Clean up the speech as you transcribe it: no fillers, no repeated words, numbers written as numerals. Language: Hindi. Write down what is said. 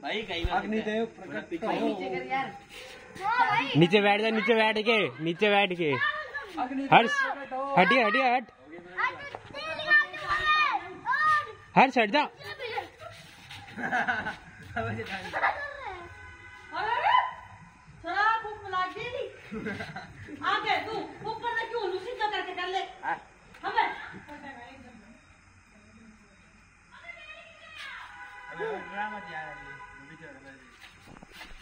नीचे बैठ जा, नीचे बैठ के, नीचे बैठ के। हर्ष हटिए हटिए हट, हर्ष हट जा। आगे तू ऊपर से क्यों लूसी करके कर ले हमें ड्रामा दिया है।